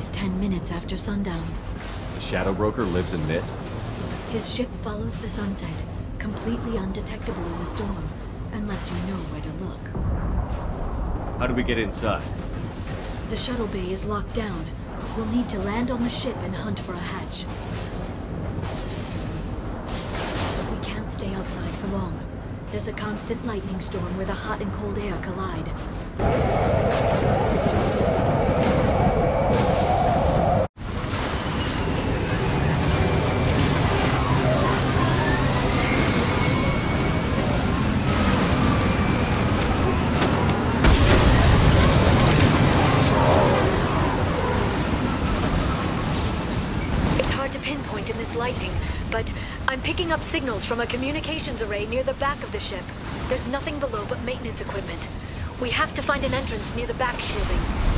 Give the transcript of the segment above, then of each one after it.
always 10 minutes after sundown. The Shadow Broker lives in this? His ship follows the sunset, completely undetectable in the storm, unless you know where to look. How do we get inside? The shuttle bay is locked down. We'll need to land on the ship and hunt for a hatch. We can't stay outside for long. There's a constant lightning storm where the hot and cold air collide. Lightning, but I'm picking up signals from a communications array near the back of the ship. There's nothing below but maintenance equipment. We have to find an entrance near the back shielding.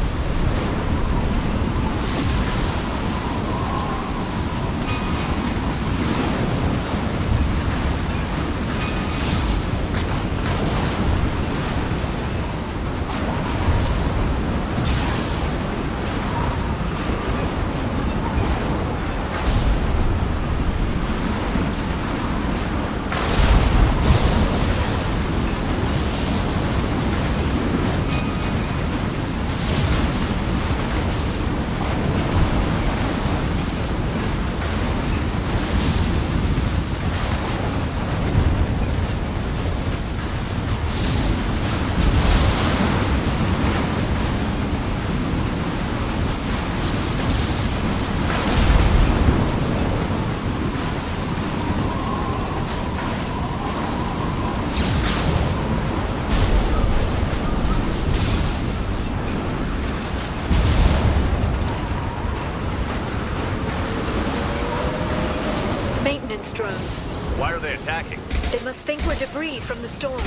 Drones. Why are they attacking? They must think we're debris from the storm.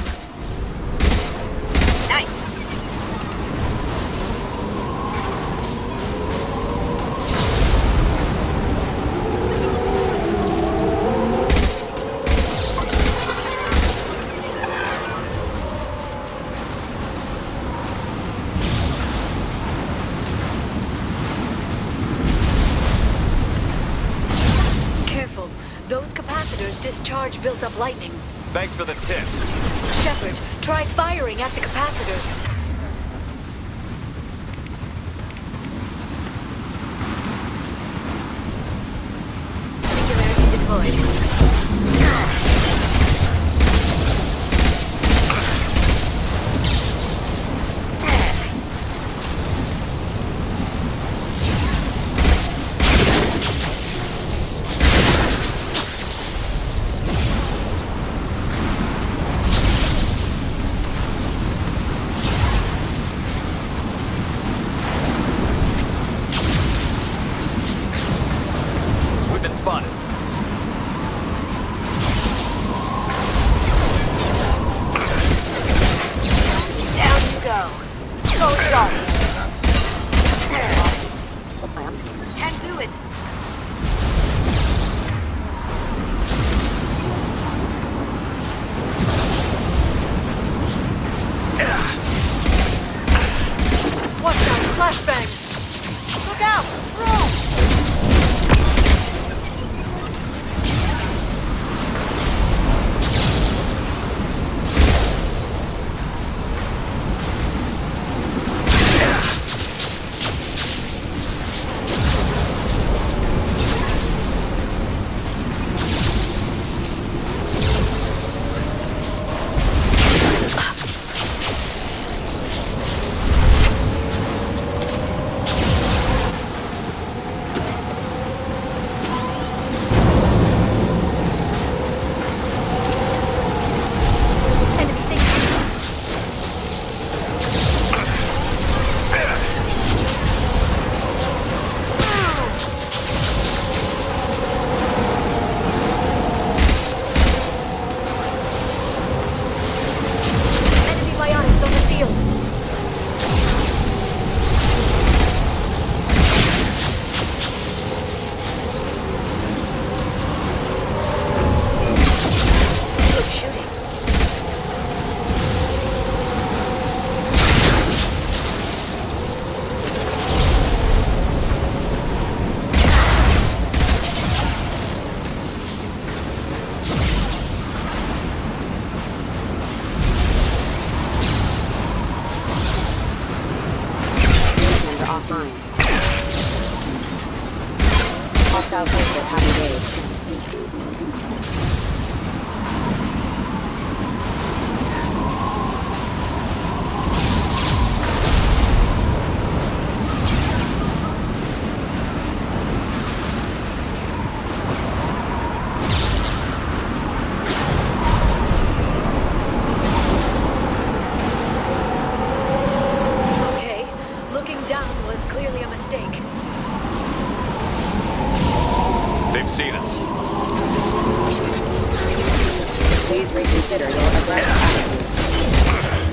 Nice. Discharge built up lightning. Thanks for the tip. Shepard, try firing at the capacitors. Singularity deployed. hostile forces have engaged. Okay, looking down was clearly a mistake. They've seen us. Please reconsider your aggressive attitude.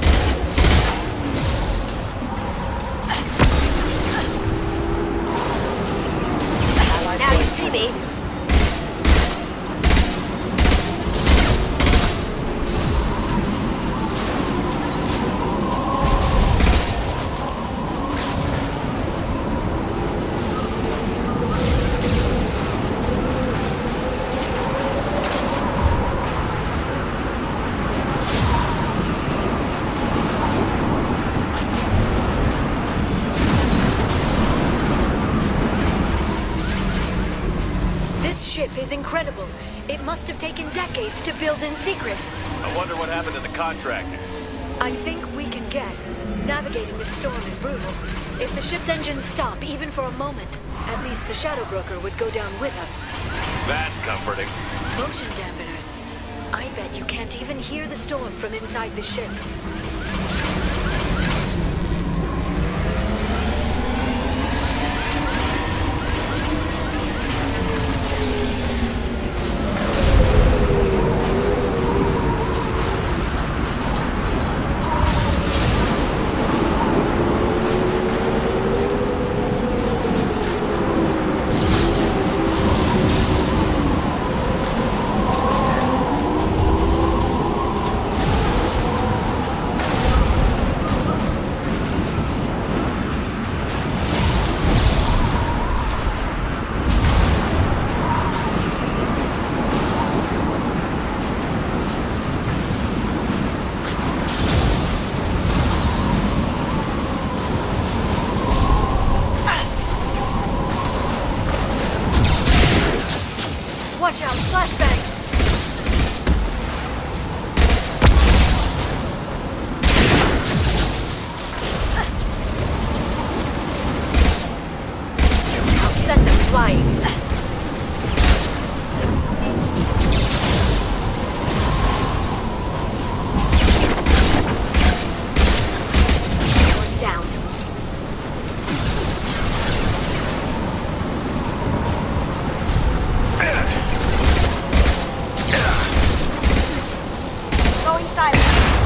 Allied Now you forces see me. This ship is incredible. It must have taken decades to build in secret. I wonder what happened to the contractors. I think we can guess. Navigating the storm is brutal. If the ship's engines stop, even for a moment, at least the Shadow Broker would go down with us. That's comforting. Motion dampeners. I bet you can't even hear the storm from inside the ship. Watch out, flashbangs! I'll send them flying. One down. Going silent.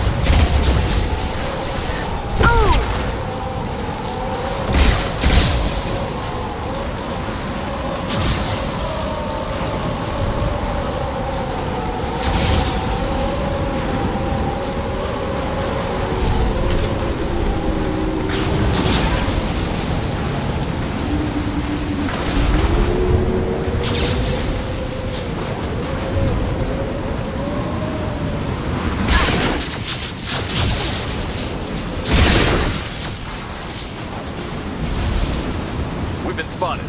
We've been spotted.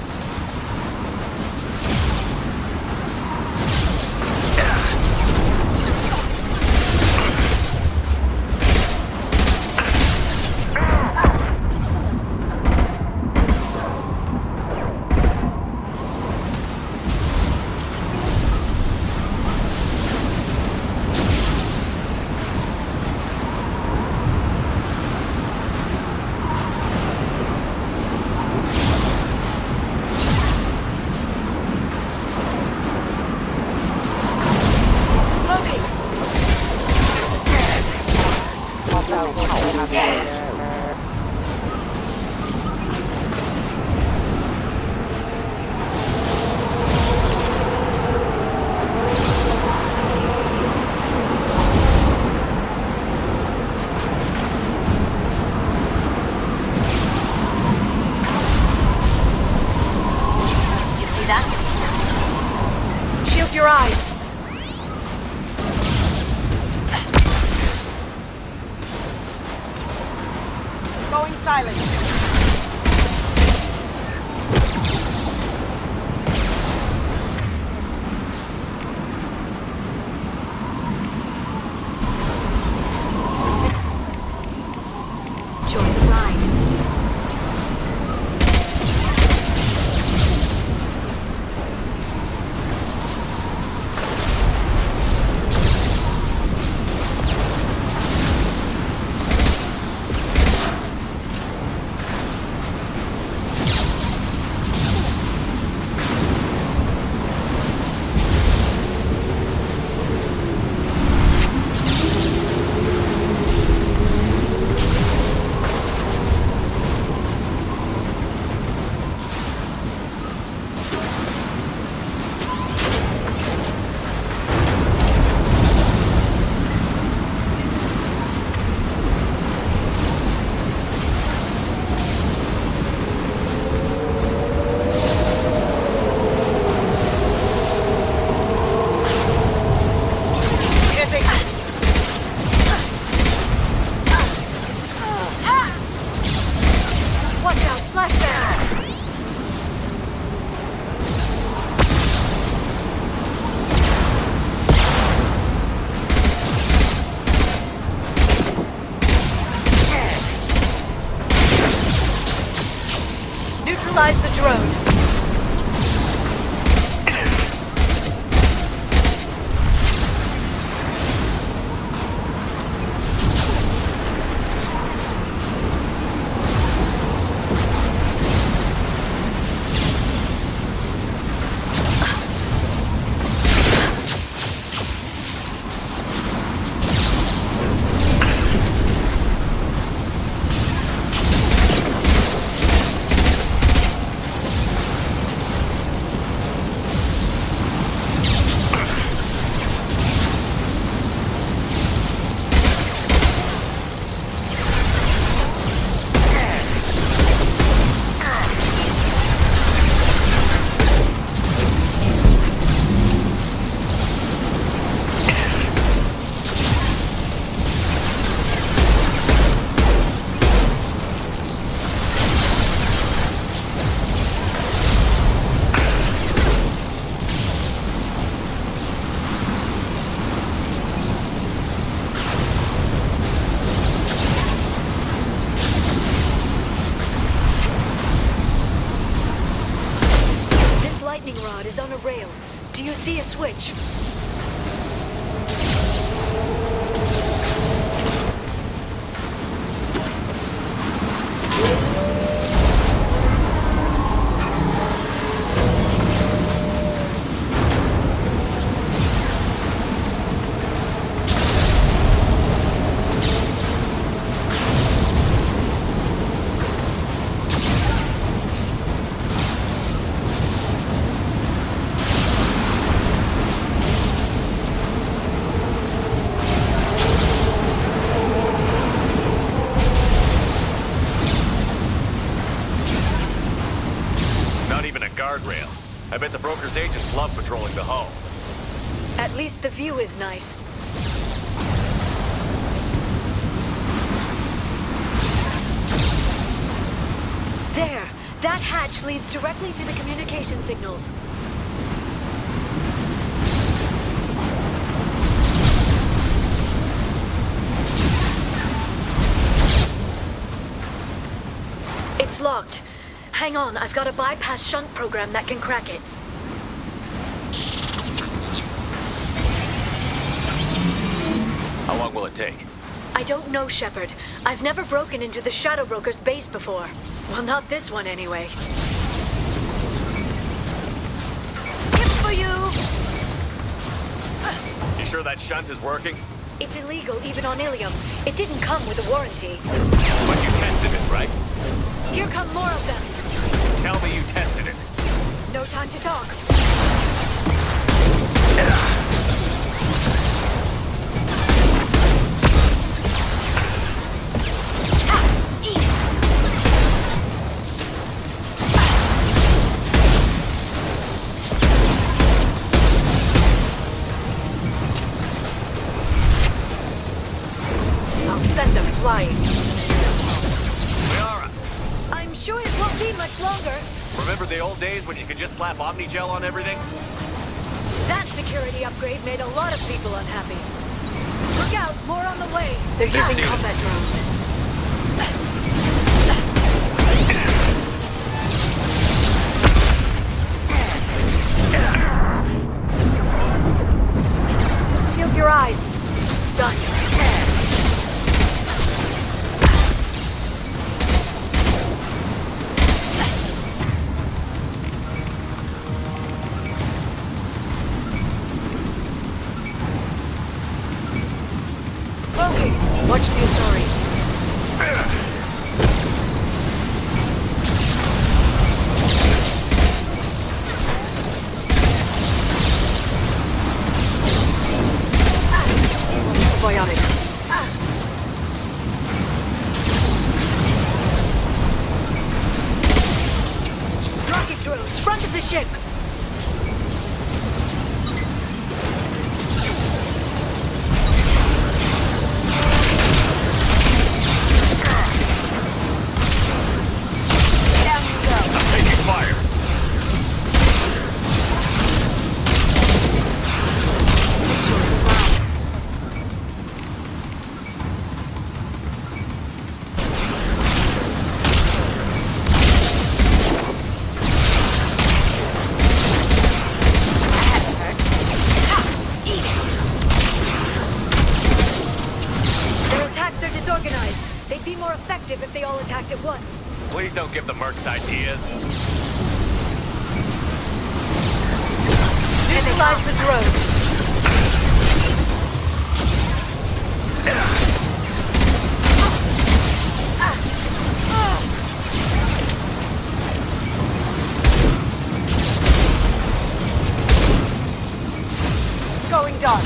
lightning rod is on a rail. Do you see a switch? Guardrail. I bet the broker's agents love patrolling the hull. At least the view is nice. There! That hatch leads directly to the communication signals. It's locked. Hang on, I've got a bypass shunt program that can crack it. How long will it take? I don't know, Shepard. I've never broken into the Shadow Broker's base before. Well, not this one anyway. Hip for you! You sure that shunt is working? It's illegal even on Ilium. It didn't come with a warranty. But you tested it, right? Here come more of them. Tell me you tested it. No time to talk. I'll send them flying. Liara, I'm sure it won't be much longer. remember the old days when you could just slap Omnigel on everything? That security upgrade made a lot of people unhappy. Look out, more on the way. They're using combat drones. Shield your eyes. Done. Watch the Asari. Biotics. Rocket drones, front of the ship. They'd be more effective if they all attacked at once. Please don't give the mercs ideas. Neutralize the drone. Going dark.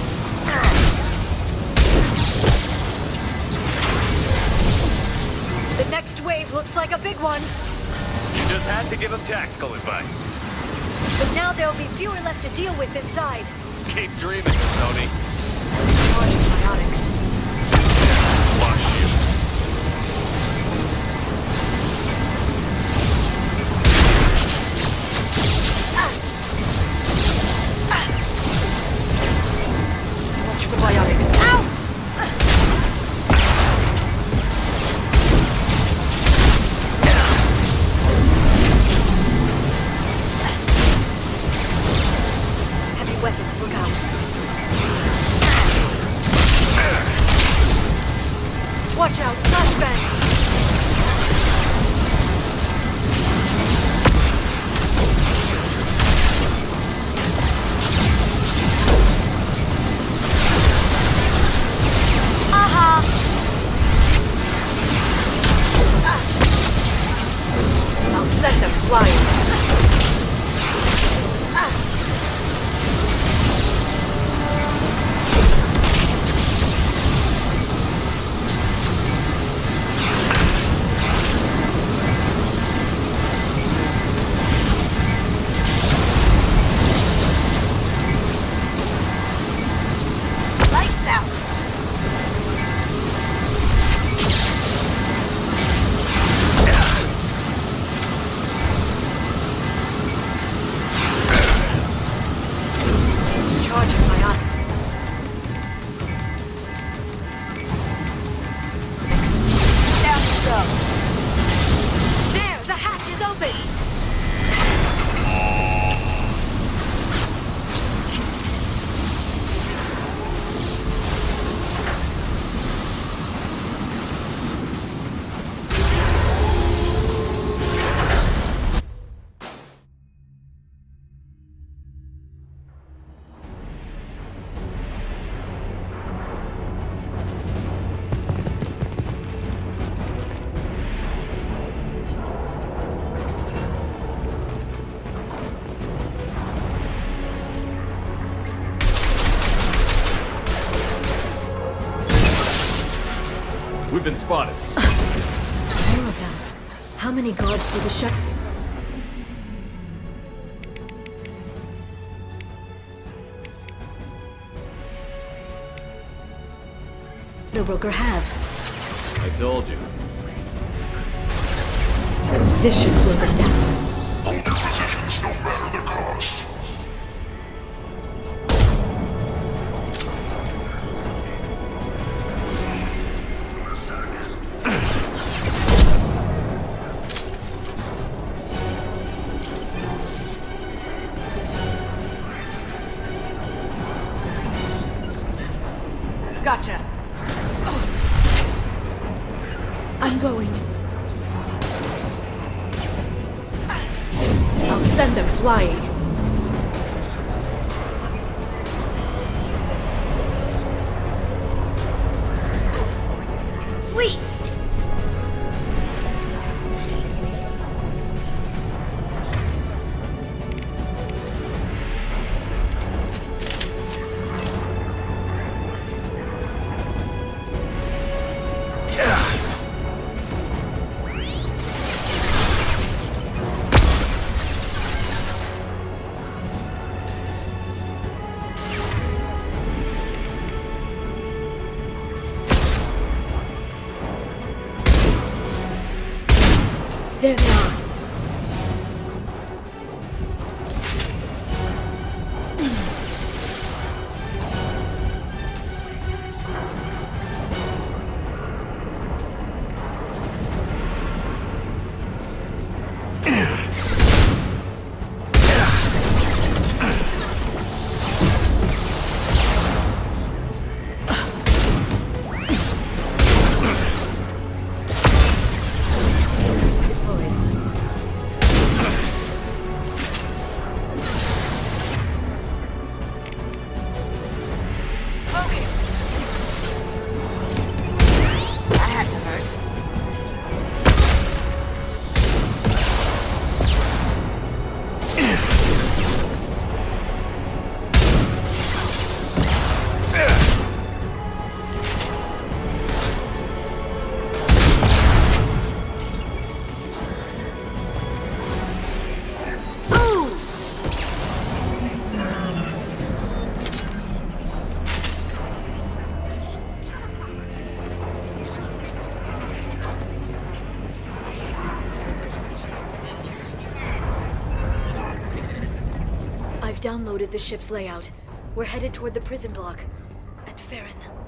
The next wave looks like a big one. You just had to give him tactical advice. But now there'll be fewer left to deal with inside. Keep dreaming, Tony. Launch biotics. Flush you. Watch for biotics. Ow! We've been spotted. More of them. How many guards do the ship... Broker have? I told you. This should slow them down. Hold your positions, no matter the cost. Gotcha. I'm going. I'll send them flying. Sweet! There they are. I've downloaded the ship's layout. We're headed toward the prison block. And Farron.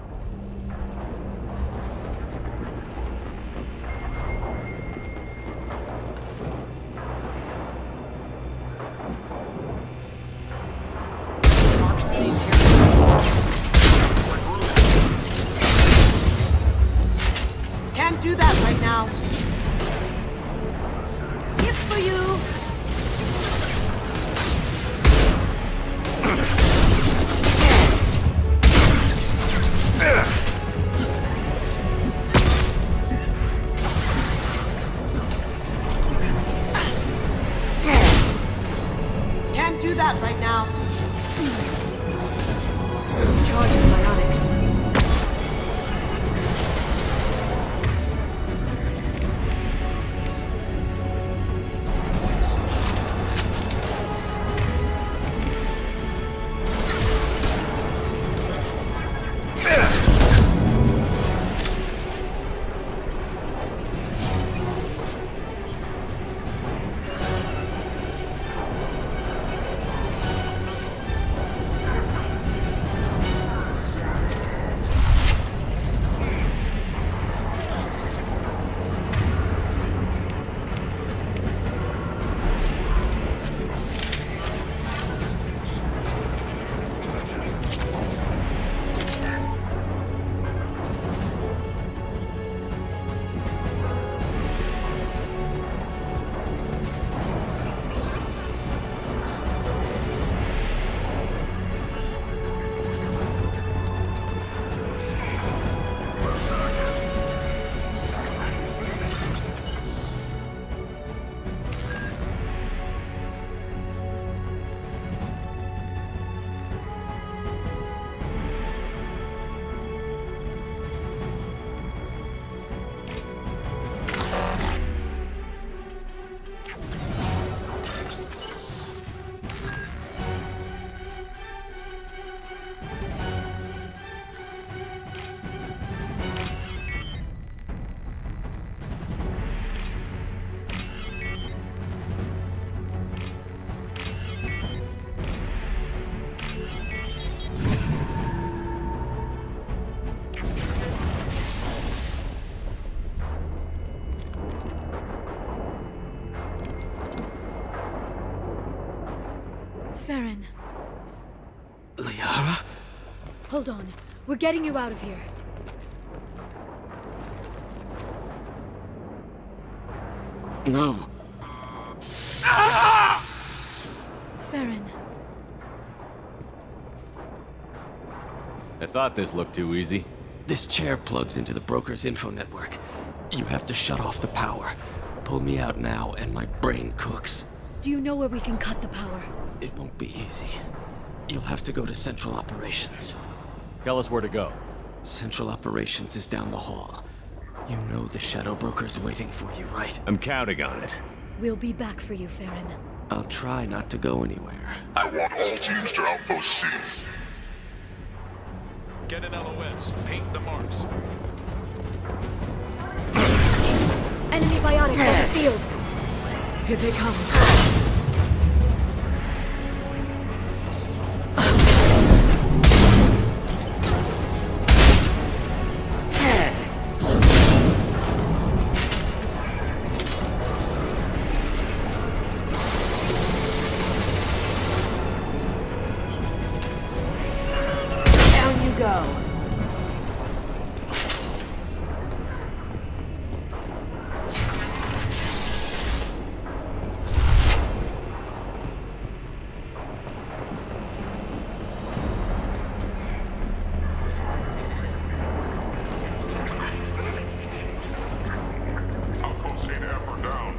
Can't do that right now. Gift for you! Can't do that right now. Charging biotics. Farron, Liara? hold on. We're getting you out of here. No. Farron. I thought this looked too easy. This chair plugs into the broker's info network. You have to shut off the power. Pull me out now and my brain cooks. Do you know where we can cut the power? It won't be easy. You'll have to go to Central Operations. Tell us where to go. Central Operations is down the hall. You know the Shadow Broker's waiting for you, right? I'm counting on it. We'll be back for you, Farron. I'll try not to go anywhere. I want all teams to Outpost C. Get an LOS. Paint the marks. Enemy biotics on the field. Here they come. Down you go. Outpost C to F or down.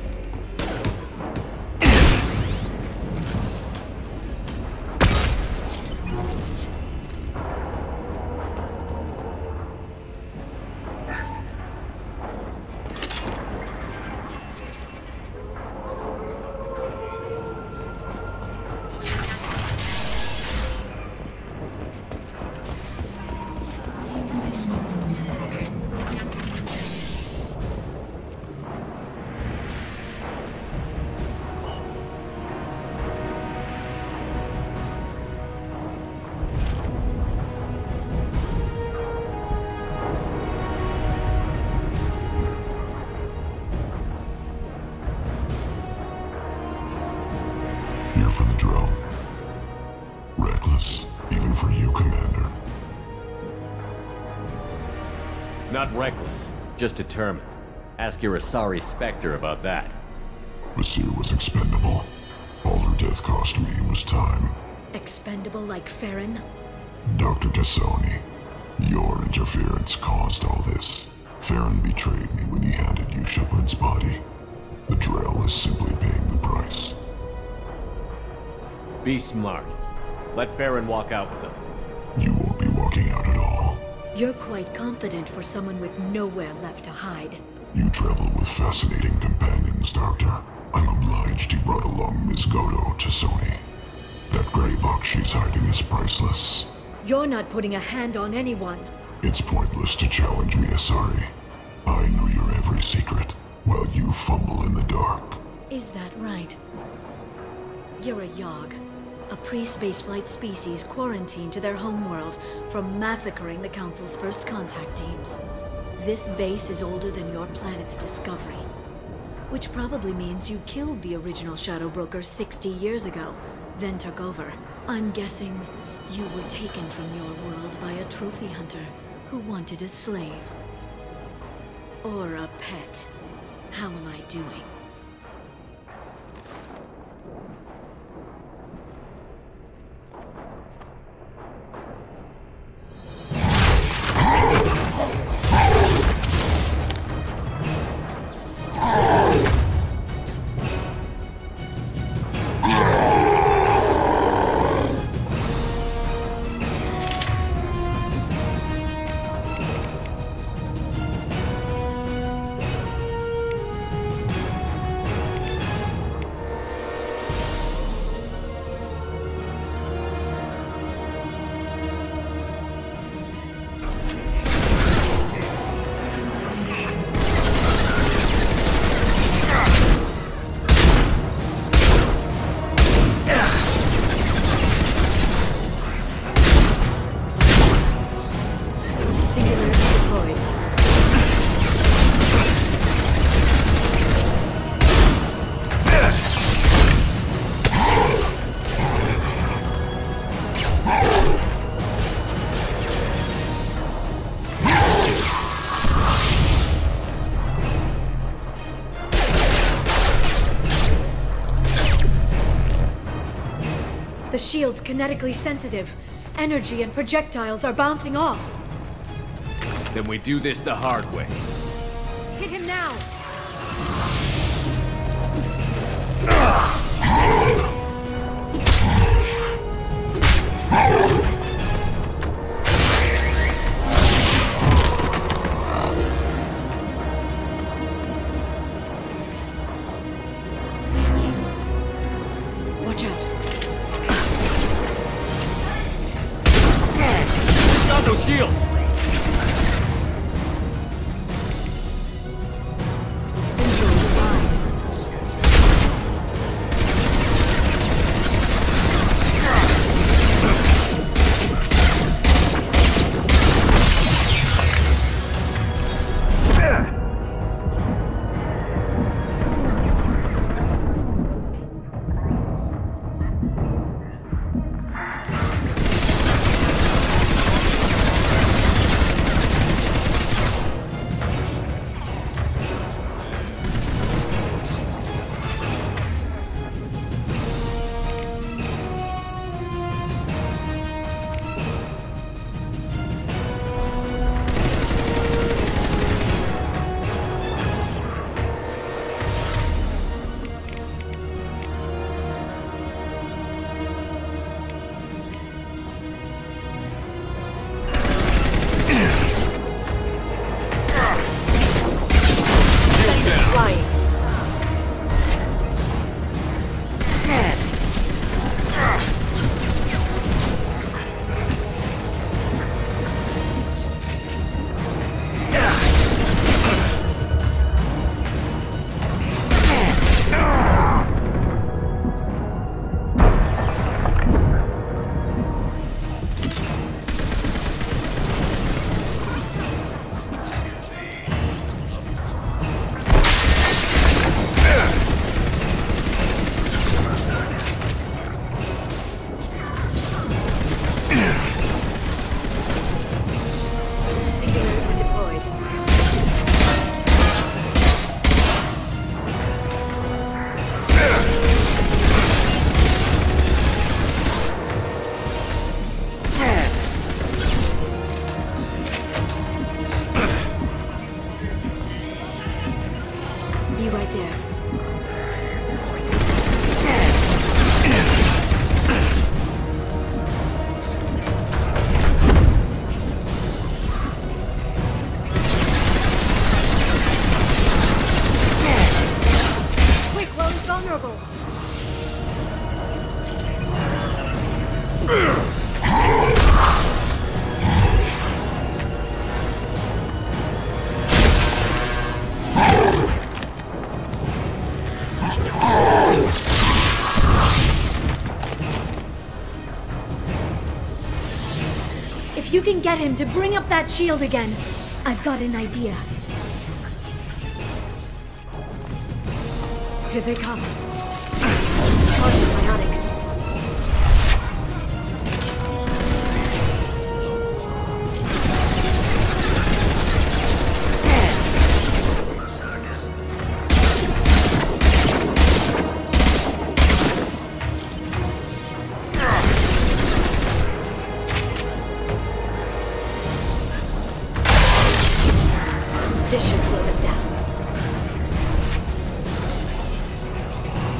Here for the drill. Reckless, even for you, Commander. Not reckless, just determined. Ask your Asari Spectre about that. Masir was expendable. All her death cost me was time. Expendable like Farron? Dr. Tassoni, your interference caused all this. Farron betrayed me when he handed you Shepard's body. The Drell is simply paying the price. Be smart. Let Farron walk out with us. You won't be walking out at all. You're quite confident for someone with nowhere left to hide. You travel with fascinating companions, Doctor. I'm obliged you brought along Ms. Godo Tassoni. That gray box she's hiding is priceless. You're not putting a hand on anyone. It's pointless to challenge me, Asari. I know your every secret, while you fumble in the dark. Is that right? You're a Yogg, a pre-spaceflight species quarantined to their homeworld from massacring the Council's first contact teams. This base is older than your planet's discovery. Which probably means you killed the original Shadow Broker 60 years ago, then took over. I'm guessing you were taken from your world by a trophy hunter who wanted a slave. Or a pet. How am I doing? The shield's kinetically sensitive. Energy and projectiles are bouncing off. Then we do this the hard way. Hit him now! Watch out. Got no shield! Enjoy the ride. Flying. Singularity deployed. Be right there. Quick, Ro's vulnerable. If you can get him to bring up that shield again, I've got an idea. Here they come. Charging biotics. This should slow them down.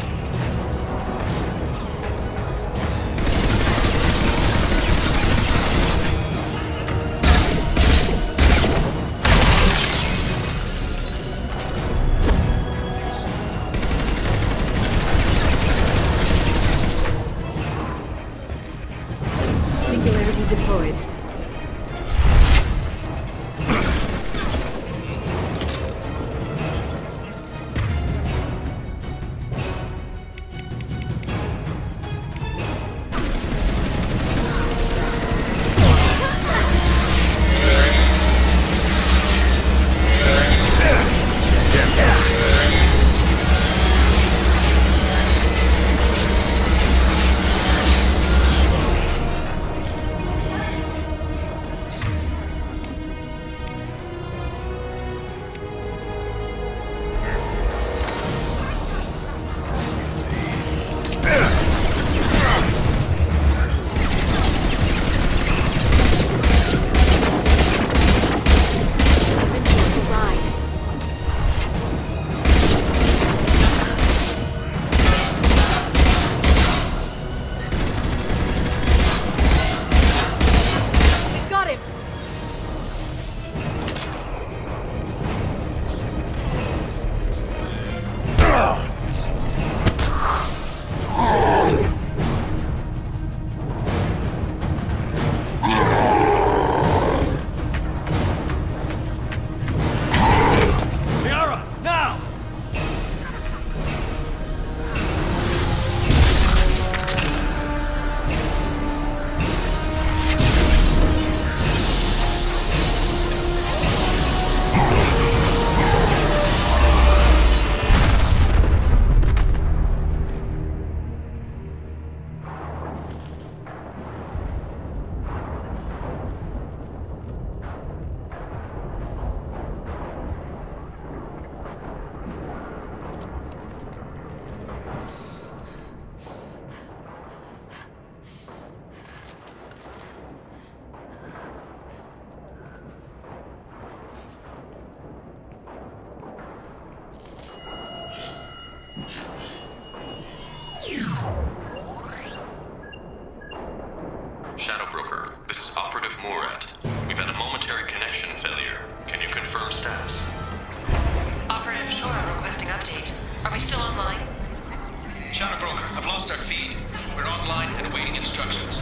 Murat. We've had a momentary connection failure. Can you confirm status? Operative Shora requesting update. Are we still online? Shadow Broker, I've lost our feed. We're online and awaiting instructions.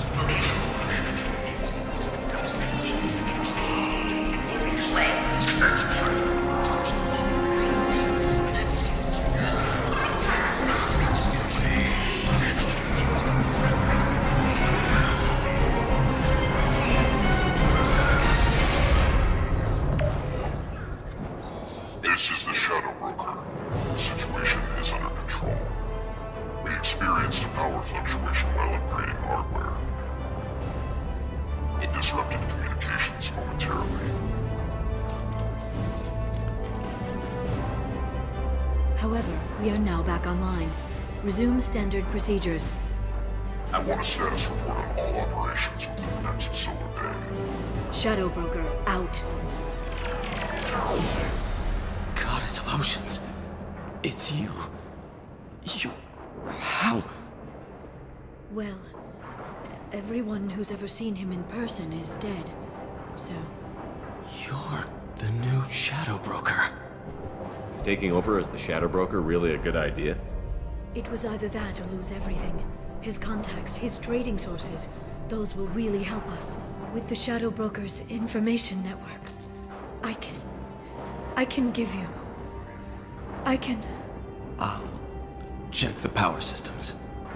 This is the Shadow Broker. The situation is under control. We experienced a power fluctuation while upgrading hardware. It disrupted communications momentarily. However, we are now back online. Resume standard procedures. I want a status report on all operations within the next solar day. Shadow Broker, out. Goddess of Oceans. It's you. How? Well, everyone who's ever seen him in person is dead. So, You're the new Shadow Broker. Is taking over as the Shadow Broker really a good idea? it was either that or lose everything. His contacts, his trading sources, those will really help us. With the Shadow Broker's information network, I can give you... I'll check the power systems.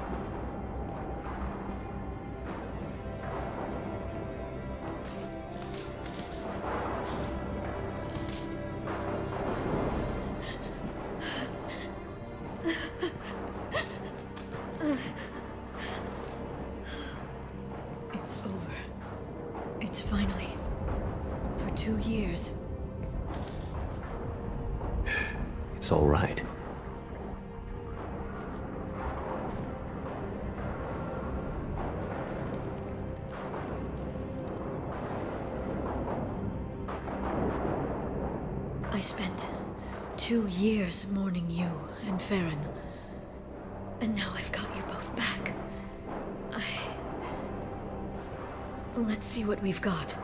It's over. It's finally... For 2 years. It's all right. I spent 2 years mourning you and Farron. And now I've got you both back. Let's see what we've got.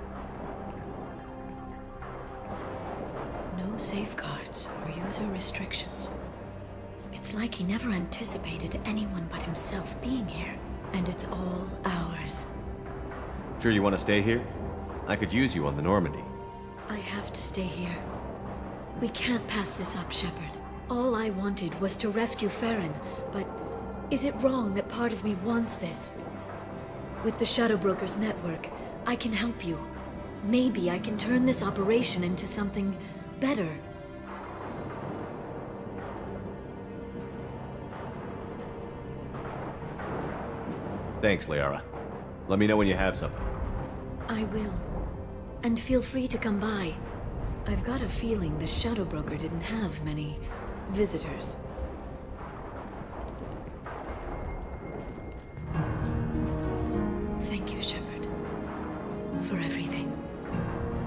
No safeguards or user restrictions. It's like he never anticipated anyone but himself being here. And it's all ours. Sure you want to stay here? I could use you on the Normandy. I have to stay here. We can't pass this up, Shepard. All I wanted was to rescue Farron, but is it wrong that part of me wants this? With the Shadow Broker's network, I can help you. Maybe I can turn this operation into something better. Thanks, Liara. Let me know when you have something. I will. And feel free to come by. I've got a feeling the Shadow Broker didn't have many visitors. Thank you, Shepard. For everything.